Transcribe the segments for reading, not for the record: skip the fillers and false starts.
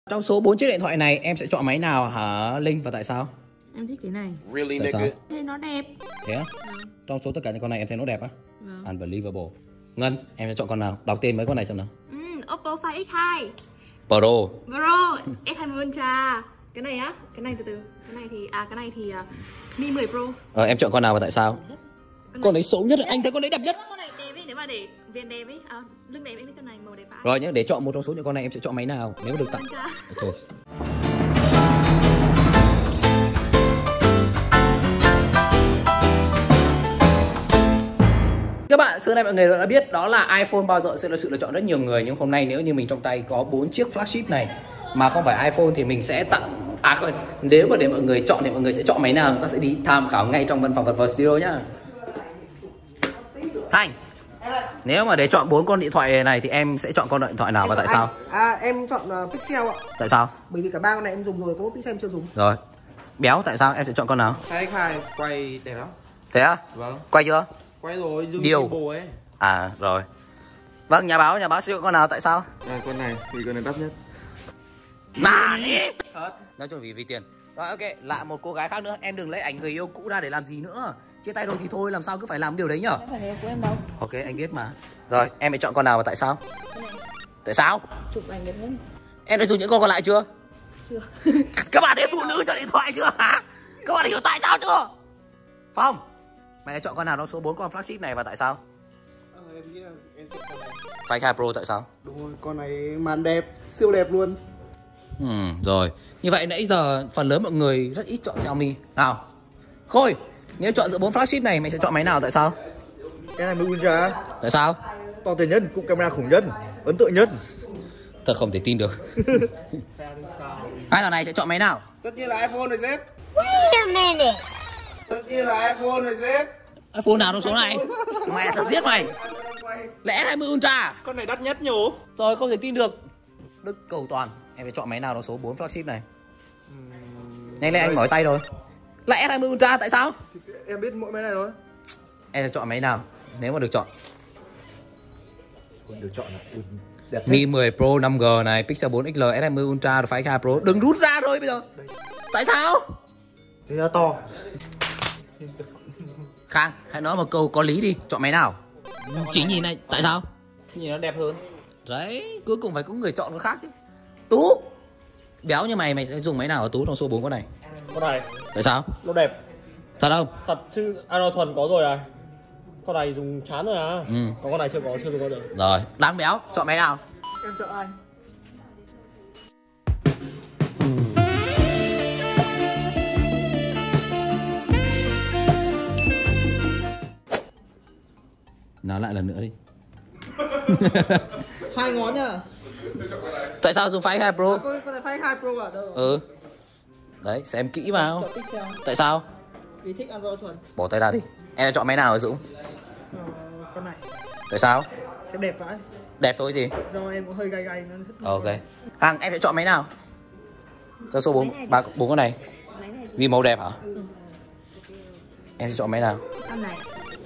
Trong số 4 chiếc điện thoại này em sẽ chọn máy nào hả Linh và tại sao? Em thích cái này. Really, Tại sao? Thấy nó đẹp. Thế á? Trong số tất cả những con này em thấy nó đẹp á? Vâng. Unbelievable. Ngân, em sẽ chọn con nào? Đọc tên mấy con này xem nào. Oppo Find X2 Pro. Pro, S20 Ultra. Cái này á, cái này từ từ. Cái này thì Mi 10 Pro. Em chọn con nào và tại sao? Con đấy xấu nhất, anh thấy con đấy đẹp nhất. Con này đẹp ấy, nếu mà để viền đẹp ấy, lưng đẹp em thích con này, màu đẹp quá. Rồi nhé, để chọn một trong số những con này em sẽ chọn máy nào nếu mà được tặng. Ok. Các bạn, xưa nay mọi người đã biết đó là iPhone bao giờ sẽ là sự lựa chọn rất nhiều người. Nhưng hôm nay nếu như mình trong tay có 4 chiếc flagship này mà không phải iPhone thì mình sẽ tặng... nếu mà để mọi người chọn thì mọi người sẽ chọn máy nào, chúng ta sẽ đi tham khảo ngay trong văn phòng Vật Vật Studio nhá. Thành, nếu mà để chọn 4 con điện thoại này thì em sẽ chọn con điện thoại nào và tại sao? Em chọn Pixel ạ. Tại sao? Bởi vì cả ba con này em dùng rồi, có một Pixel em chưa dùng. Rồi. Béo, tại sao em sẽ chọn con nào? Find X2 quay đẹp lắm. Thế á? Vâng. Quay chưa? Quay rồi, dùng Điều. bộ ấy. À rồi. Vâng, nhà báo sẽ chọn con nào tại sao? Con này vì con này đắt nhất. Nani? Hết. Nói chung vì tiền. Rồi ok, lại một cô gái khác nữa. Em đừng lấy ảnh người yêu cũ ra để làm gì nữa. Chia tay rồi thì thôi, làm sao cứ phải làm điều đấy nhở? Không phải người của em đâu. Ok, anh biết mà. Rồi, em phải chọn con nào và tại sao? Tại sao? Chụp ảnh đẹp lắm. Em đã dùng những con còn lại chưa? Chưa. Các bạn thấy phụ nữ chọn điện thoại chưa hả? Các bạn hiểu tại sao chưa? Phong, mày đã chọn con nào trong số 4 con flagship này và tại sao? Em nghĩ là em chọn con này. Find X2 Pro tại sao? Đúng rồi, con này màn đẹp, siêu đẹp luôn. Rồi. Như vậy nãy giờ phần lớn mọi người rất ít chọn Xiaomi. Nào, Khôi, nếu chọn giữa 4 flagship này mày sẽ chọn máy nào tại sao? Cái này mới Ultra. Tại sao? To tiền nhất, cụm camera khủng nhất, ấn tượng nhất. Thật không thể tin được. Hai thằng này sẽ chọn máy nào? Tất nhiên là iPhone rồi sếp. Wait a minute. Tất nhiên là iPhone rồi sếp. iPhone nào trong số này? Mày thật giết mày. Lẽ S20 Ultra. Con này đắt nhất nhổ. Rồi không thể tin được. Đức Cầu Toàn, em phải chọn máy nào trong số 4 flagship này? Nhanh lên anh mỏi tay rồi. Lại S20 Ultra tại sao? Em biết mỗi máy này thôi. Em sẽ chọn máy nào nếu mà được chọn? Được chọn là Mi 10 Pro 5G này, Pixel 4 XL, S20 Ultra, Find X2 Pro. Đừng rút ra rồi bây giờ. Tại sao? Thế ra to. Khang, hãy nói một câu có lý đi, chọn máy nào? Chỉ nhìn này, tại sao? Nhìn nó đẹp hơn. Đấy, cuối cùng phải có người chọn con khác chứ. Tú, béo như mày sẽ dùng máy nào ở Tú trong số 4 con này? Con này Tại sao? nó đẹp Thật không? thật chứ. Ano thuần có rồi này, con này dùng chán rồi à. Còn con này chưa dùng bao giờ. Rồi, đáng béo, chọn máy nào? Em chọn ai? Nói lại lần nữa đi. Hai ngón nhá. Tại sao dùng Find X2 Pro? Con này Find X2 Pro à? Đâu? Ừ. Đấy, xem kỹ vào. Chọn Pixel. Tại sao? Vì thích Android thuần. Bỏ tay ra đi. Em chọn máy nào hả Dũng? Con này. Tại sao? Sẽ đẹp vãi. Đẹp thôi gì? Do em có hơi gay gay nó rất. Ok. Hằng, em sẽ chọn máy nào? Trong số 4 con này. Vì màu đẹp hả? Em sẽ chọn máy nào? Con này.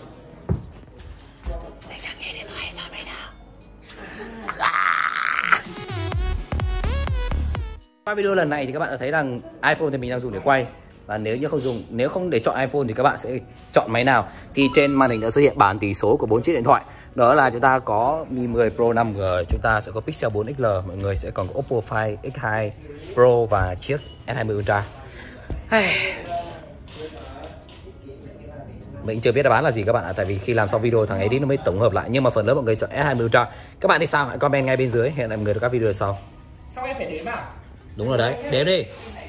Qua video lần này thì các bạn đã thấy rằng iPhone thì mình đang dùng để quay. Và nếu không để chọn iPhone thì các bạn sẽ chọn máy nào? Thì trên màn hình đã xuất hiện bảng tỷ số của 4 chiếc điện thoại. Đó là chúng ta có Mi 10 Pro 5G, chúng ta sẽ có Pixel 4 XL, mọi người sẽ còn có Oppo Find X2 Pro và chiếc S20 Ultra. Mình chưa biết đáp án là gì các bạn ạ, tại vì khi làm xong video thằng edit nó mới tổng hợp lại, nhưng mà phần lớn mọi người chọn S20 Ultra. Các bạn thì sao? Hãy comment ngay bên dưới. Hẹn gặp mọi người ở các video sau. Sao em phải đếm à? Đúng rồi đấy, đếm đi.